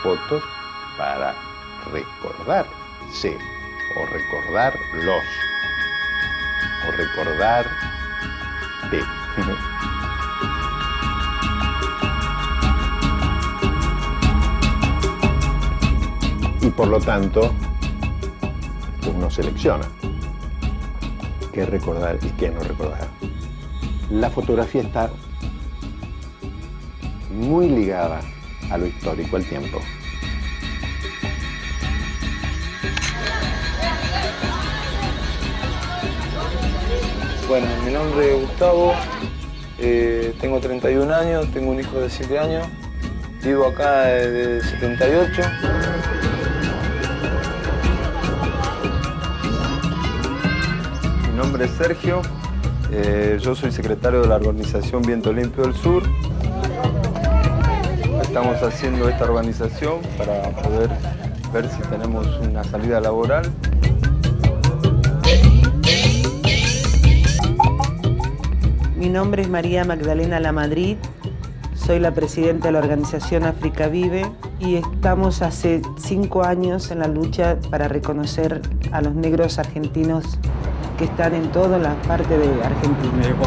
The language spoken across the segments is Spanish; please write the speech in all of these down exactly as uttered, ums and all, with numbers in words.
fotos para recordarse, o recordarlos, o recordarte. Y por lo tanto, uno selecciona qué recordar y qué no recordar. La fotografía está muy ligada a lo histórico, al tiempo. Bueno, mi nombre es Gustavo, eh, tengo treinta y un años, tengo un hijo de siete años, vivo acá desde setenta y ocho. Mi nombre es Sergio, eh, yo soy secretario de la organización Viento Limpio del Sur. Estamos haciendo esta organización para poder ver si tenemos una salida laboral. Mi nombre es María Magdalena Lamadrid, soy la presidenta de la organización África Vive y estamos hace cinco años en la lucha para reconocer a los negros argentinos que están en todas las partes de Argentina.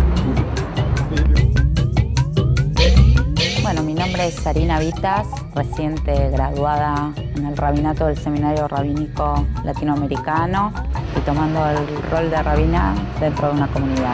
Bueno, mi nombre es Sarina Vitas, reciente graduada en el rabinato del Seminario Rabínico Latinoamericano y tomando el rol de rabina dentro de una comunidad.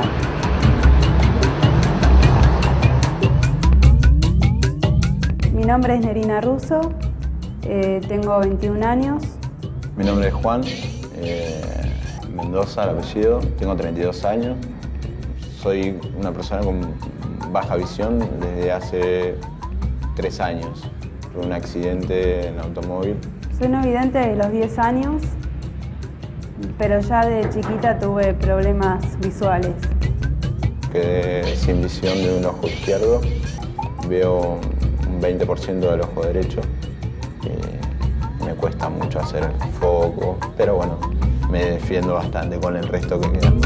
Mi nombre es Nerina Russo, eh, tengo veintiún años. Mi nombre es Juan, eh, Mendoza, el apellido, tengo treinta y dos años. Soy una persona con baja visión desde hace tres años, por un accidente en automóvil. Soy no vidente de los diez años, pero ya de chiquita tuve problemas visuales. Quedé sin visión de un ojo izquierdo, veo un veinte por ciento del ojo derecho y me cuesta mucho hacer el foco, pero bueno, me defiendo bastante con el resto que queda.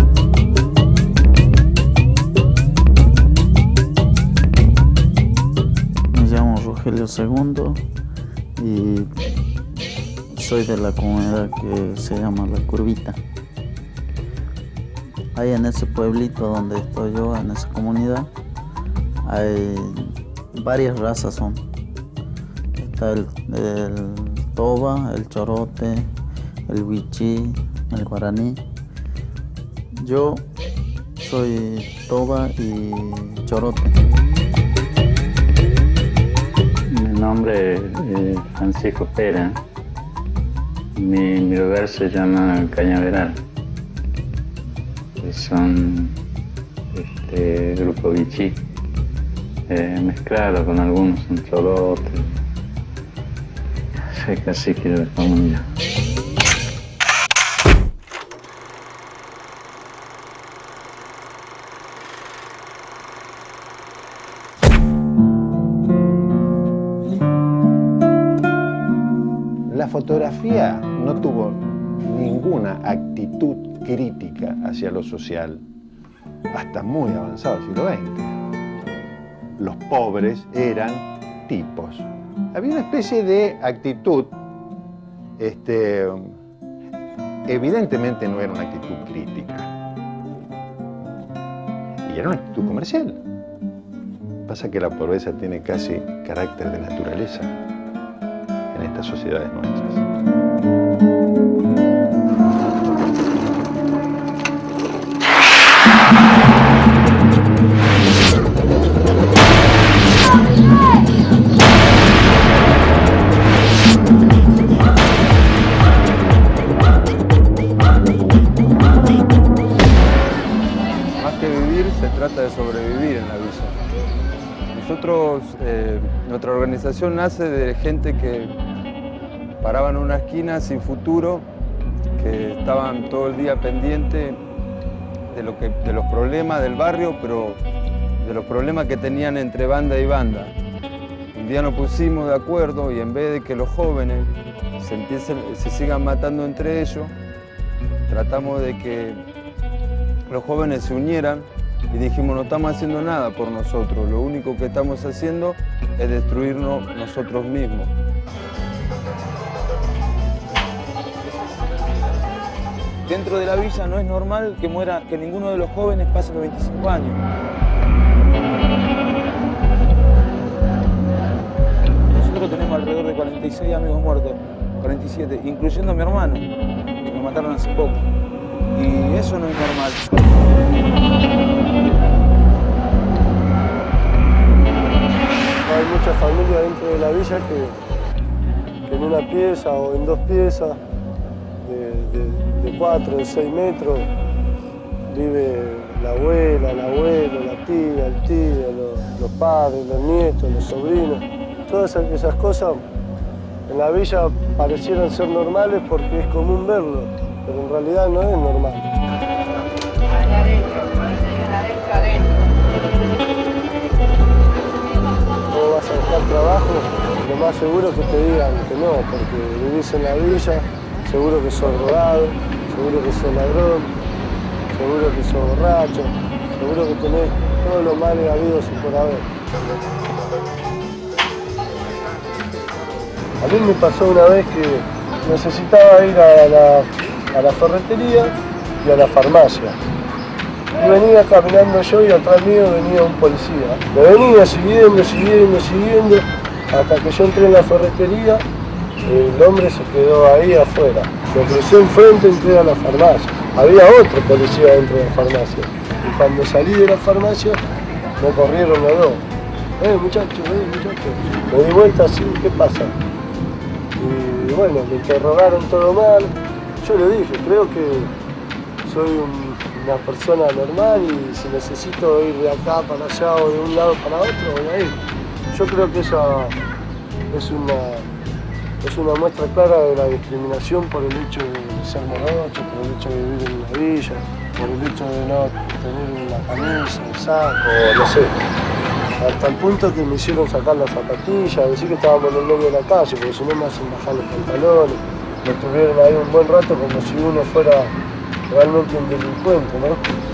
Me llamo Rogelio segundo y soy de la comunidad que se llama La Curvita. Ahí en ese pueblito donde estoy yo, en esa comunidad, hay varias razas son. Está el, el toba, el chorote, el huichí, el guaraní. Yo soy toba y chorote. Mi nombre es Francisco Pera. Mi, mi lugar se llama Cañaveral. Son este grupo Vichy. Eh, mezclado con algunos, un chorote. Soy cacique de la comunidad. La fotografía no tuvo ninguna actitud crítica hacia lo social hasta muy avanzado el siglo veinte. Los pobres eran tipos. Había una especie de actitud, este, evidentemente no era una actitud crítica, y era una actitud comercial. Pasa que la pobreza tiene casi carácter de naturaleza en estas sociedades nuestras. Se trata de sobrevivir en la villa. Nosotros, eh, nuestra organización nace de gente que paraban en una esquina sin futuro, que estaban todo el día pendientes de, lo que, de los problemas del barrio, pero de los problemas que tenían entre banda y banda. Un día nos pusimos de acuerdo y en vez de que los jóvenes se, empiecen, se sigan matando entre ellos, tratamos de que los jóvenes se unieran y dijimos, no estamos haciendo nada por nosotros, lo único que estamos haciendo es destruirnos nosotros mismos. Dentro de la villa no es normal que muera, que ninguno de los jóvenes pase los veinticinco años. Nosotros tenemos alrededor de cuarenta y seis amigos muertos, cuarenta y siete, incluyendo a mi hermano, que lo mataron hace poco. Y eso no es normal. Hay muchas familias dentro de la villa que, que en una pieza o en dos piezas de, de, de cuatro, de seis metros vive la abuela, el abuelo, la tía, el tío, los, los padres, los nietos, los sobrinos. Todas esas cosas en la villa parecieran ser normales porque es común verlo, pero en realidad no es normal. ¿Cómo vas a buscar trabajo? Lo más seguro es que te digan que no, porque vivís en la villa, seguro que sos drogado, seguro que sos ladrón, seguro que sos borracho, seguro que tenés todos los males habidos y por haber. A mí me pasó una vez que necesitaba ir a la, a la ferretería y a la farmacia. Y venía caminando yo y atrás mío venía un policía. Me venía siguiendo, siguiendo, siguiendo, hasta que yo entré en la ferretería, el hombre se quedó ahí afuera. Me crucé enfrente y entré a la farmacia. Había otro policía dentro de la farmacia. Y cuando salí de la farmacia, me corrieron los dos. Eh, muchachos, eh, muchachos. Me di vuelta así, ¿qué pasa? Y bueno, me interrogaron todo mal. Yo le dije, creo que soy un, una persona normal y si necesito ir de acá para allá o de un lado para otro, voy a ir. Yo creo que esa es una, es una muestra clara de la discriminación por el hecho de ser morocho, por el hecho de vivir en una villa, por el hecho de no tener una camisa, un saco, no sé. Hasta el punto que me hicieron sacar las zapatillas, decir que estábamos en el medio de la calle, porque si no me hacen bajar los pantalones. Me tuvieron ahí un buen rato como si uno fuera realmente un delincuente, ¿no?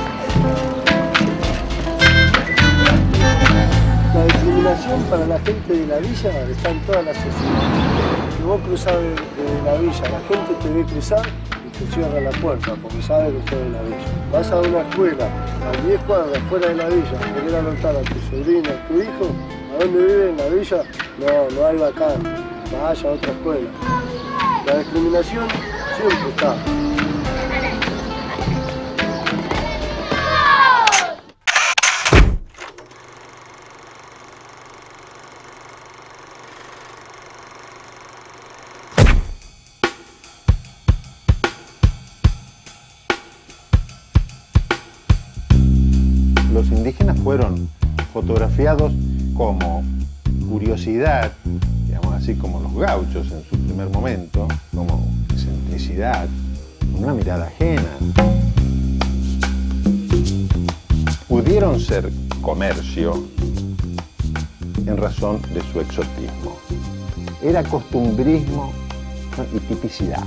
La discriminación para la gente de la villa está en toda la sociedad. Si vos cruzás de, de la villa, la gente te ve cruzar y te cierra la puerta porque sabe que sos de la villa. Vas a una escuela a diez cuadras fuera de la villa, querés anotar a tu sobrino, a tu hijo, ¿a dónde vive en la villa? No, no hay vacante, vaya a otra escuela. La discriminación siempre está. Los indígenas fueron fotografiados como curiosidad, digamos así como los gauchos en su primer momento, como excentricidad, una mirada ajena. Pudieron ser comercio en razón de su exotismo. Era costumbrismo, ¿no? Y tipicidad.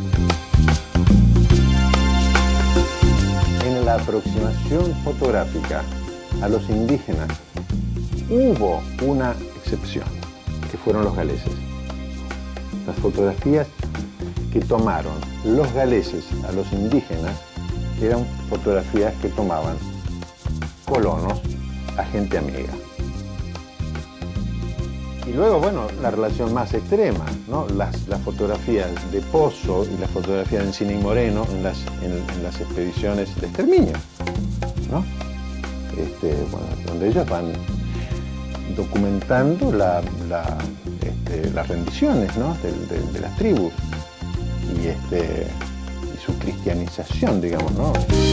En la aproximación fotográfica a los indígenas hubo una excepción, que fueron los galeses. Las fotografías que tomaron los galeses a los indígenas eran fotografías que tomaban colonos a gente amiga. Y luego, bueno, la relación más extrema, ¿no? Las, las fotografías de Pozo y las fotografías de Encina y Moreno en las, en, en las expediciones de exterminio, ¿no? Este, bueno, donde ellos van documentando la, la, este, las rendiciones, ¿no? de, de, de las tribus y, este, y su cristianización, digamos, ¿no?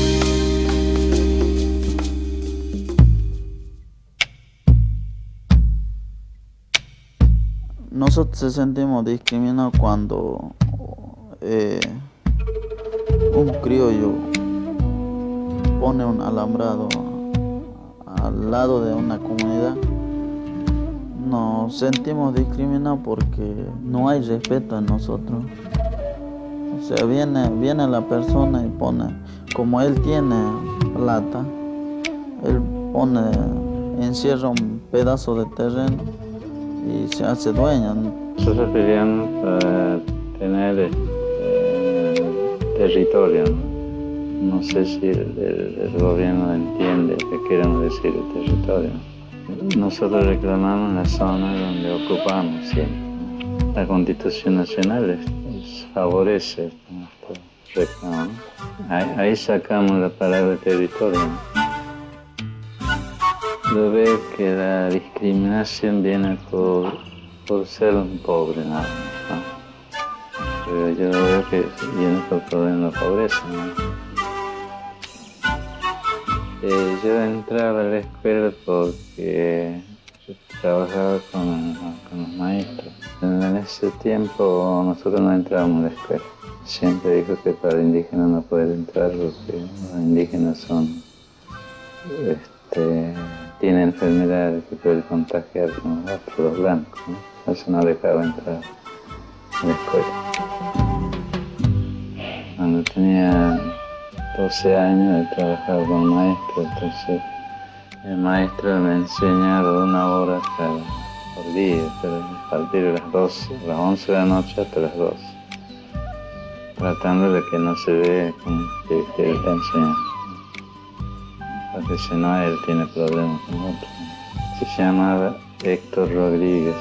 Nosotros se sentimos discriminados cuando eh, un criollo pone un alambrado al lado de una comunidad. Nos sentimos discriminados porque no hay respeto en nosotros. O sea, viene, viene la persona y pone, como él tiene plata, él pone, encierra un pedazo de terreno y se hace dueño. Nosotros queríamos uh, tener eh, territorio, ¿no? no sé si el, el, el gobierno entiende qué queremos decir el territorio. Nosotros reclamamos la zona donde ocupamos siempre. La Constitución Nacional es, es, favorece nuestro reclamo. Ahí, ahí sacamos la palabra territorio. Yo veo que la discriminación viene por, por ser un pobre nada más, ¿no? Pero yo veo que viene por el problema de la pobreza, ¿no? Eh, yo entraba a la escuela porque yo trabajaba con, con los maestros. En ese tiempo nosotros no entrábamos a la escuela. Siempre dijo que para indígenas no puede entrar porque los indígenas son, este, tienen enfermedades que pueden contagiar con los otros, los blancos, ¿no? Entonces no dejaba entrar a la escuela. Cuando tenía doce años he trabajado con maestro, entonces el maestro me enseñaba una hora cada, por día, pero a partir de las doce, las once de la noche hasta las doce, tratando de que no se vea como que, que él está enseñando, porque si no él tiene problemas con otros. Se llamaba Héctor Rodríguez.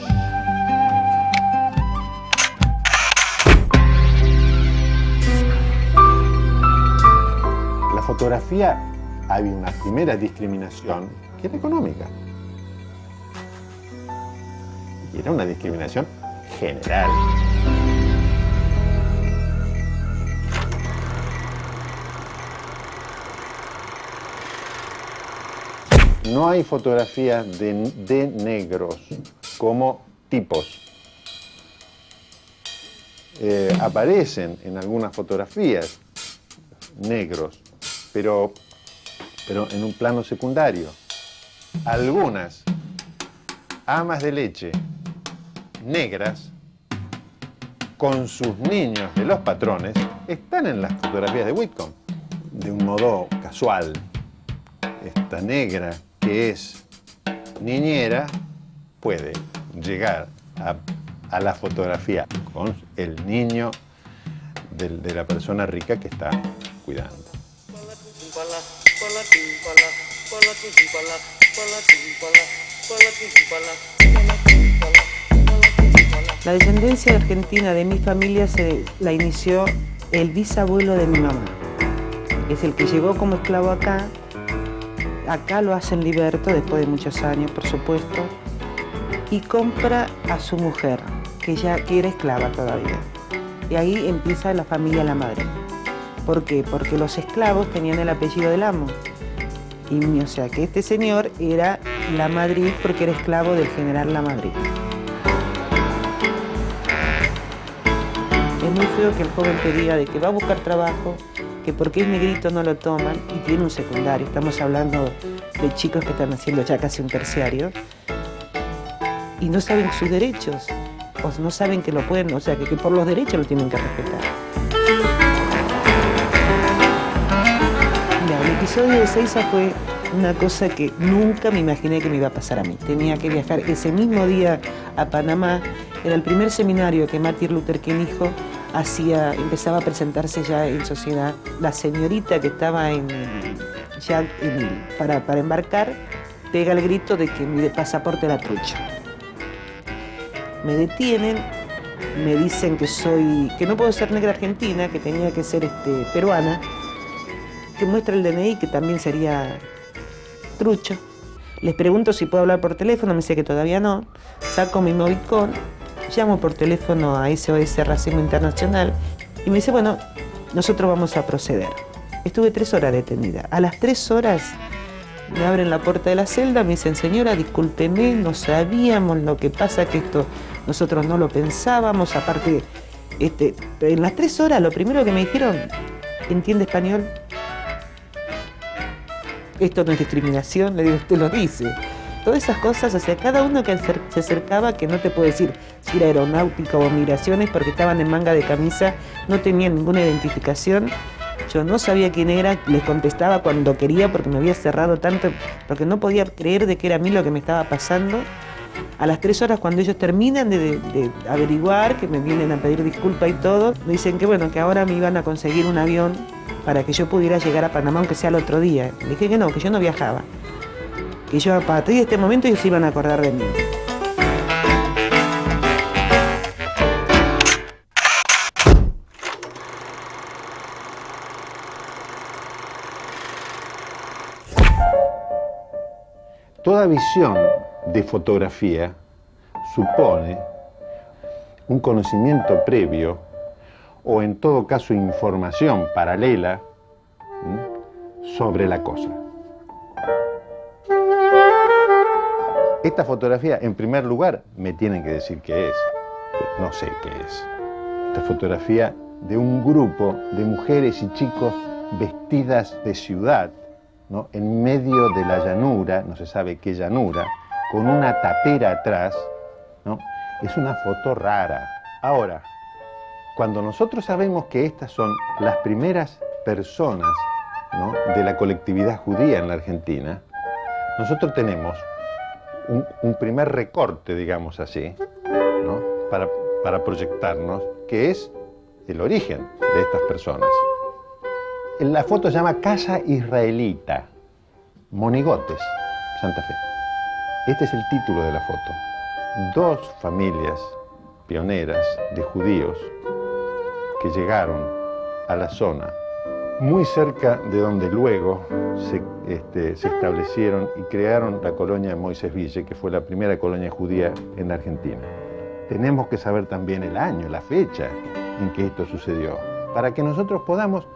La fotografía, había una primera discriminación que era económica. Y era una discriminación general. No hay fotografías de, de negros como tipos. Eh, aparecen en algunas fotografías negros, pero, pero en un plano secundario. Algunas amas de leche negras con sus niños de los patrones están en las fotografías de Whitcomb de un modo casual. Esta negra que es niñera puede llegar a, a la fotografía con el niño de, de la persona rica que está cuidando. La descendencia argentina de mi familia se la inició el bisabuelo de mi mamá. Es el que llegó como esclavo acá. Acá lo hacen liberto después de muchos años, por supuesto, y compra a su mujer, que ya que era esclava todavía. Y ahí empieza la familia Lamadrid. ¿Por qué? Porque los esclavos tenían el apellido del amo. Y, o sea, que este señor era Lamadrid porque era esclavo del general Lamadrid. Es muy feo que el joven te diga de que va a buscar trabajo, que porque es negrito no lo toman y tiene un secundario. Estamos hablando de chicos que están haciendo ya casi un terciario y no saben sus derechos, o no saben que lo pueden, o sea, que, que por los derechos lo tienen que respetar. Mira, el episodio de Ezeiza fue una cosa que nunca me imaginé que me iba a pasar a mí. Tenía que viajar ese mismo día a Panamá. Era el primer seminario que Martin Luther King hijo hacía, empezaba a presentarse ya en sociedad. La señorita que estaba en, ya en, para, para embarcar pega el grito de que mi pasaporte era trucho. Me detienen, me dicen que soy, que no puedo ser negra argentina, que tenía que ser este, peruana, que muestra el D N I, que también sería trucho. Les pregunto si puedo hablar por teléfono, me dice que todavía no. Saco mi Movicon, llamo por teléfono a S O S Racismo Internacional y me dice, bueno, nosotros vamos a proceder. Estuve tres horas detenida. A las tres horas me abren la puerta de la celda, me dicen, señora, discúlpeme, no sabíamos, lo que pasa que esto nosotros no lo pensábamos, aparte, este, en las tres horas lo primero que me dijeron, ¿entiende español? Esto no es discriminación, le digo, usted lo dice. Todas esas cosas, o sea, cada uno que se acercaba, que no te puedo decir si era aeronáutica o migraciones, porque estaban en manga de camisa, no tenían ninguna identificación. Yo no sabía quién era, les contestaba cuando quería porque me había cerrado tanto, porque no podía creer de que era a mí lo que me estaba pasando. A las tres horas, cuando ellos terminan de, de, de averiguar, que me vienen a pedir disculpas y todo, me dicen que bueno, que ahora me iban a conseguir un avión para que yo pudiera llegar a Panamá, aunque sea el otro día. Le dije que no, que yo no viajaba. Que yo a partir de este momento ellos se iban a acordar de mí. Toda visión de fotografía supone un conocimiento previo o en todo caso información paralela ¿sí? sobre la cosa. Esta fotografía, en primer lugar, me tienen que decir qué es. No sé qué es. Esta fotografía de un grupo de mujeres y chicos vestidas de ciudad, ¿no? En medio de la llanura, no se sabe qué llanura, con una tapera atrás, ¿no? Es una foto rara. Ahora, cuando nosotros sabemos que estas son las primeras personas, ¿no? de la colectividad judía en la Argentina, nosotros tenemos un, un primer recorte, digamos así, ¿no? para, para proyectarnos, que es el origen de estas personas. La foto se llama Casa Israelita, Monigotes, Santa Fe. Este es el título de la foto. Dos familias pioneras de judíos que llegaron a la zona muy cerca de donde luego se, este, se establecieron y crearon la colonia de Moisés Ville, que fue la primera colonia judía en la Argentina. Tenemos que saber también el año, la fecha en que esto sucedió, para que nosotros podamos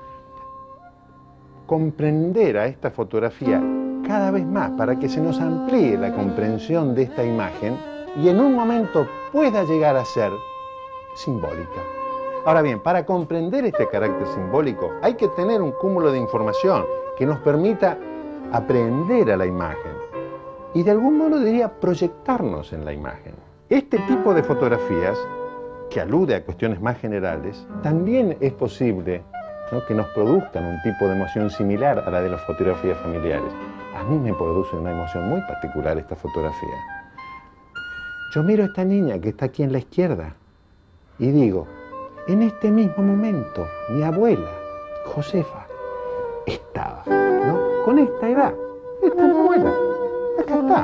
comprender a esta fotografía cada vez más, para que se nos amplíe la comprensión de esta imagen y en un momento pueda llegar a ser simbólica. Ahora bien, para comprender este carácter simbólico hay que tener un cúmulo de información que nos permita aprehender a la imagen y de algún modo diría proyectarnos en la imagen. Este tipo de fotografías, que alude a cuestiones más generales, también es posible, ¿no? que nos produzcan un tipo de emoción similar a la de las fotografías familiares. A mí me produce una emoción muy particular esta fotografía. Yo miro a esta niña que está aquí en la izquierda y digo, en este mismo momento, mi abuela, Josefa, estaba, ¿no? con esta edad. Esta es mi abuela, acá está.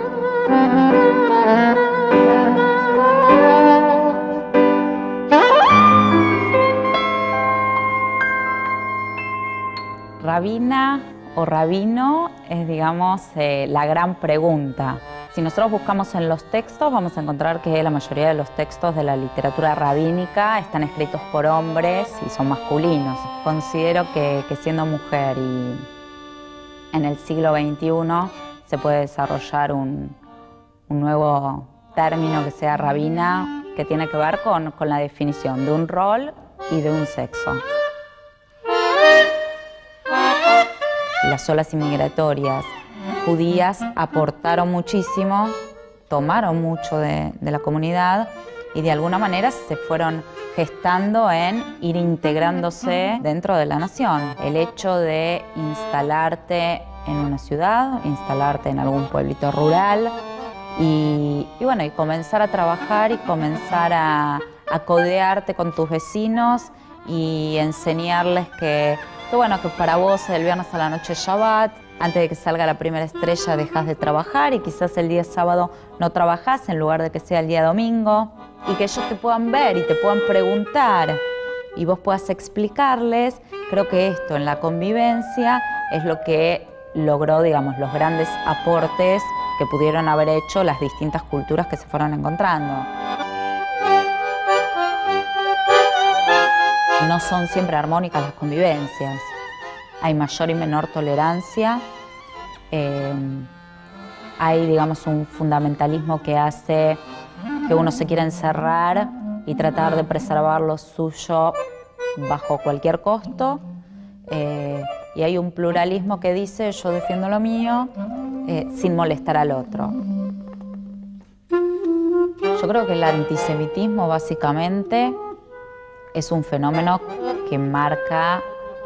Rabina o rabino es, digamos, eh, la gran pregunta. Si nosotros buscamos en los textos, vamos a encontrar que la mayoría de los textos de la literatura rabínica están escritos por hombres y son masculinos. Considero que, que siendo mujer y en el siglo veintiuno se puede desarrollar un, un nuevo término que sea rabina, que tiene que ver con, con la definición de un rol y de un sexo. Las olas inmigratorias judías aportaron muchísimo, tomaron mucho de, de la comunidad y de alguna manera se fueron gestando en ir integrándose dentro de la nación. El hecho de instalarte en una ciudad, instalarte en algún pueblito rural y, y bueno, y comenzar a trabajar y comenzar a, a codearte con tus vecinos y enseñarles que, que, bueno, que para vos el viernes a la noche es Shabbat, antes de que salga la primera estrella dejas de trabajar y quizás el día sábado no trabajás en lugar de que sea el día domingo y que ellos te puedan ver y te puedan preguntar y vos puedas explicarles. Creo que esto en la convivencia es lo que logró, digamos, los grandes aportes que pudieron haber hecho las distintas culturas que se fueron encontrando. No son siempre armónicas las convivencias. Hay mayor y menor tolerancia. Eh, hay, digamos, un fundamentalismo que hace que uno se quiera encerrar y tratar de preservar lo suyo bajo cualquier costo. Eh, y hay un pluralismo que dice yo defiendo lo mío eh, sin molestar al otro. Yo creo que el antisemitismo básicamente es un fenómeno que marca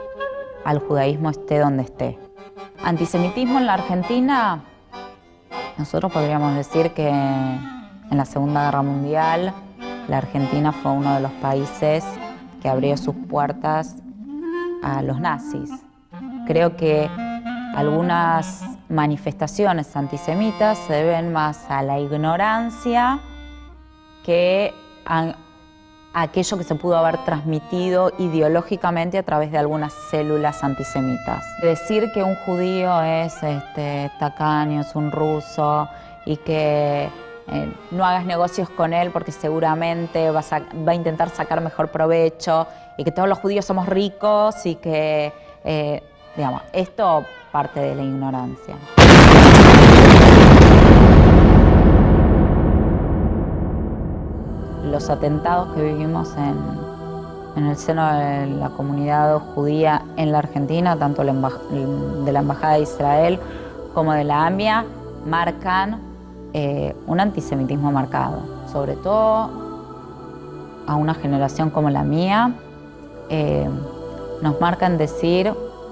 al judaísmo esté donde esté. Antisemitismo en la Argentina Nosotros podríamos decir que en la Segunda Guerra Mundial la Argentina fue uno de los países que abrió sus puertas a los nazis. Creo que algunas manifestaciones antisemitas se deben más a la ignorancia que a, a aquello que se pudo haber transmitido ideológicamente a través de algunas células antisemitas. Decir que un judío es este, tacaño, es un ruso y que eh, no hagas negocios con él porque seguramente vas a, va a intentar sacar mejor provecho y que todos los judíos somos ricos y que, eh, digamos, esto parte de la ignorancia. Los atentados que vivimos en, en el seno de la comunidad judía en la Argentina, tanto de la Embajada de Israel como de la AMIA, marcan eh, un antisemitismo marcado, sobre todo a una generación como la mía. Eh, nos marcan decir,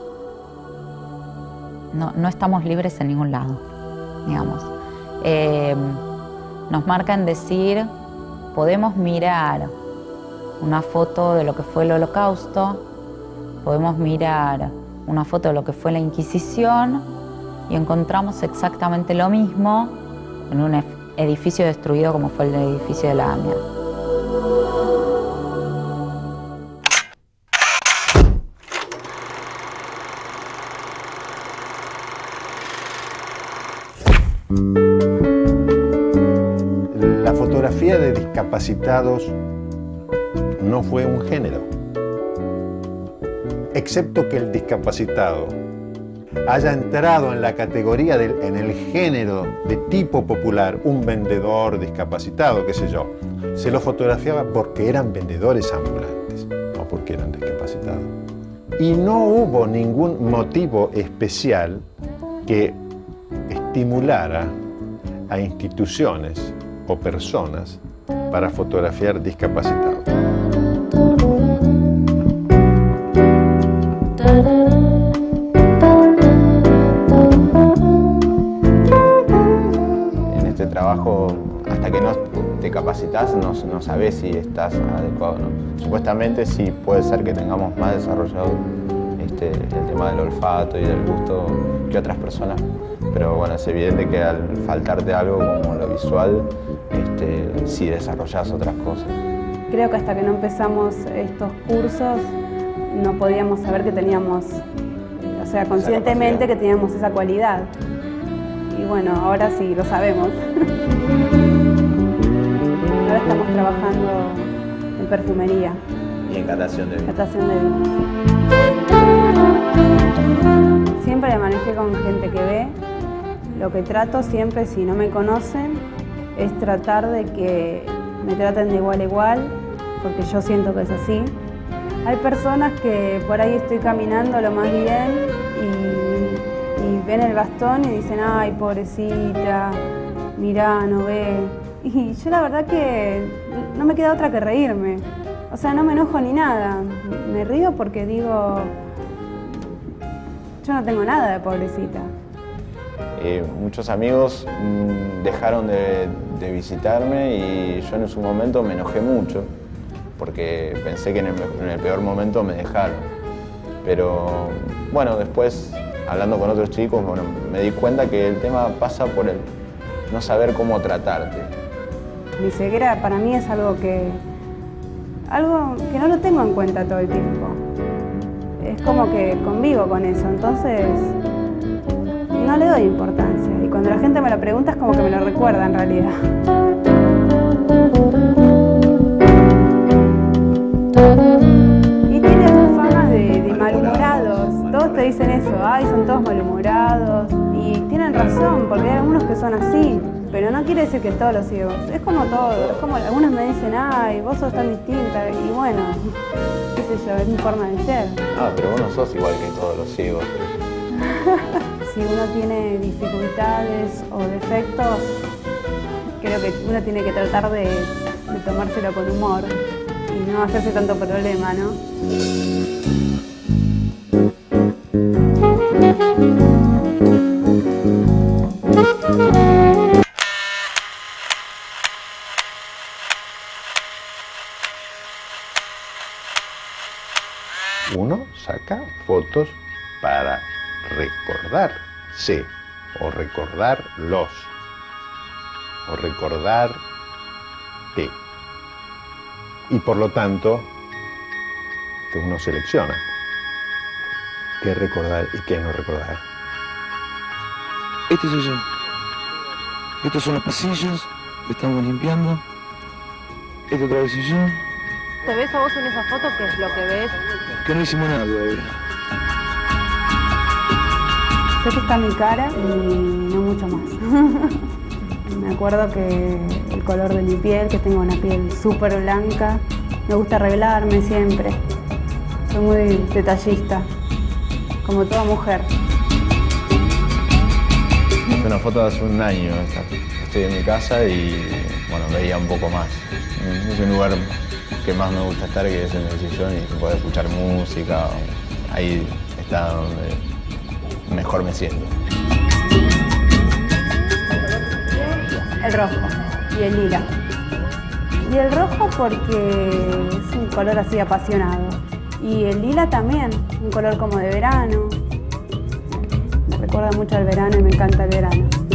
no, no estamos libres en ningún lado, digamos. Eh, nos marcan decir, podemos mirar una foto de lo que fue el Holocausto, podemos mirar una foto de lo que fue la Inquisición y encontramos exactamente lo mismo en un edificio destruido como fue el edificio de la AMIA. La fotografía de discapacitados no fue un género, excepto que el discapacitado haya entrado en la categoría, del, en el género de tipo popular, un vendedor discapacitado, qué sé yo. Se lo fotografiaba porque eran vendedores ambulantes, no porque eran discapacitados. Y no hubo ningún motivo especial que estimulara a instituciones o personas para fotografiar discapacitados. En este trabajo, hasta que no te capacitas, no, no sabes si estás adecuado o no. Supuestamente sí puede ser que tengamos más desarrollado este, el tema del olfato y del gusto que otras personas, pero bueno, es evidente que al faltarte algo como lo visual, este, sí desarrollas otras cosas. Creo que hasta que no empezamos estos cursos no podíamos saber que teníamos, o sea, conscientemente que teníamos esa cualidad. Y bueno, ahora sí lo sabemos. Ahora estamos trabajando en perfumería. Y en catación de vinos. Catación de vinos. Siempre me manejé con gente que ve. Lo que trato siempre, si no me conocen, es tratar de que me traten de igual a igual, porque yo siento que es así. Hay personas que por ahí estoy caminando lo más bien y, y ven el bastón y dicen, ay, pobrecita, mirá, no ve. Y yo la verdad que no me queda otra que reírme. O sea, no me enojo ni nada. Me río porque digo, yo no tengo nada de pobrecita. Eh, muchos amigos mmm, dejaron de, de visitarme y yo en su momento me enojé mucho porque pensé que en el, en el peor momento me dejaron. Pero bueno, después hablando con otros chicos, bueno, me di cuenta que el tema pasa por el no saber cómo tratarte. Mi ceguera para mí es algo que, algo que no lo tengo en cuenta todo el tiempo. Es como que convivo con eso, entonces no le doy importancia. Y cuando la gente me lo pregunta es como que me lo recuerda en realidad. Y tienen fama de, de malhumorados. Todos te dicen eso, ay, son todos malhumorados. Y tienen razón, porque hay algunos que son así. Pero no quiere decir que todos los ciegos. Es como todo. Es como algunos me dicen, ay, vos sos tan distinta. Y bueno, qué sé yo, es mi forma de ser. Ah, pero vos no sos igual que todos los ciegos. Si uno tiene dificultades o defectos, creo que uno tiene que tratar de, de tomárselo con humor y no hacerse tanto problema, ¿no? Thank you. saca fotos para recordarse, o recordarlos, o recordar qué. Y por lo tanto, que uno selecciona qué recordar y qué no recordar. Este soy yo. Estos son los pasillos, lo estamos limpiando. Este otra vez soy yo. ¿Te ves a vos en esa foto? ¿Qué es lo que ves? Que no hicimos nada todavía. Sé que está mi cara y no mucho más. Me acuerdo que el color de mi piel, que tengo una piel súper blanca. Me gusta arreglarme siempre. Soy muy detallista, como toda mujer. Es una foto de hace un año. Estoy en mi casa y bueno, veía un poco más. Es un lugar que más me gusta estar, que es en el sillón y poder escuchar música. Ahí está donde mejor me siento. El rojo y el lila. Y el rojo porque es un color así apasionado. Y el lila también, un color como de verano. Me recuerda mucho al verano y me encanta el verano.